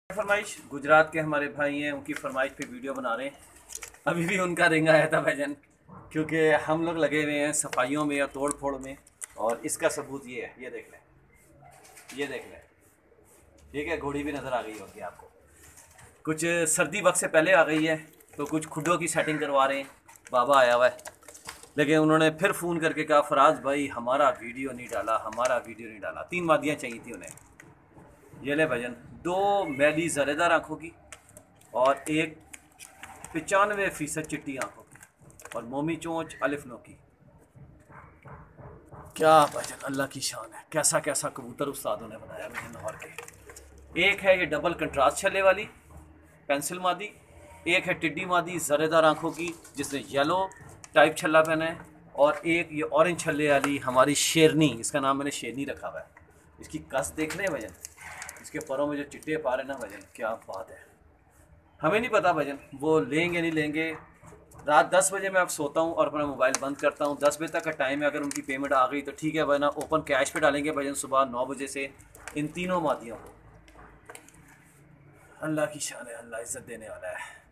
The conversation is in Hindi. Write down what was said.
फरमाइश गुजरात के हमारे भाई हैं, उनकी फरमाइश पे वीडियो बना रहे हैं। अभी भी उनका रिंग आया था भजन, क्योंकि हम लोग लगे हुए हैं सफाइयों में या तोड़ फोड़ में। और इसका सबूत ये है, ये देख लें, ये देख लें, ठीक है। घोड़ी भी नज़र आ गई होगी आपको, कुछ सर्दी वक्त से पहले आ गई है, तो कुछ खुडों की सेटिंग करवा रहे हैं। बाबा आया हुआ है, लेकिन उन्होंने फिर फ़ोन करके कहा फराज भाई हमारा वीडियो नहीं डाला, हमारा वीडियो नहीं डाला। 3 वादियाँ चाहिए थी उन्हें। ये ले भजन, 2 मैली ज़रेदार आँखों की और एक 95% चिट्टी आँखों की और मोमी चोंच अलिफ नो की। क्या भजन, अल्लाह की शान है। कैसा कैसा कबूतर उस्तादों ने बनाया भजन लाहौर के। एक है ये डबल कंट्रास्ट छल्ले वाली पेंसिल मादी, एक है टिड्डी मादी ज़रेदार आँखों की जिसने येलो टाइप छल्ला पहना है, और एक ये ऑरेंज छल्ले वाली हमारी शेरनी, इसका नाम मैंने शेरनी रखा हुआ है। इसकी कस देख रहे हैं भजन, इसके परों में जो चिट्टे पा रहे ना भजन, क्या बात है। हमें नहीं पता भजन वो लेंगे नहीं लेंगे। रात 10 बजे मैं अब सोता हूँ और अपना मोबाइल बंद करता हूँ। 10 बजे तक का टाइम है, अगर उनकी पेमेंट आ गई तो ठीक है, वरना ओपन कैश पे डालेंगे भजन सुबह 9 बजे से इन तीनों मादियों को। अल्लाह की शान है, अल्लाह इज्जत देने वाला है।